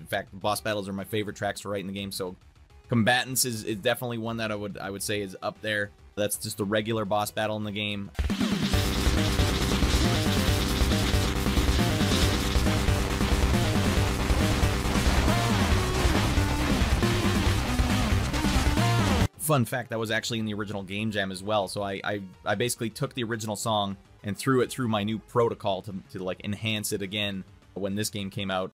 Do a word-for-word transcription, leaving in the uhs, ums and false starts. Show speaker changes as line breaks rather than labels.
fact, boss battles are my favorite tracks to write in the game, so Combatants is, is definitely one that I would I would say is up there. That's just a regular boss battle in the game. Fun fact, that was actually in the original Game Jam as well, so I, I, I basically took the original song and threw it through my new protocol to, to like enhance it again when this game came out.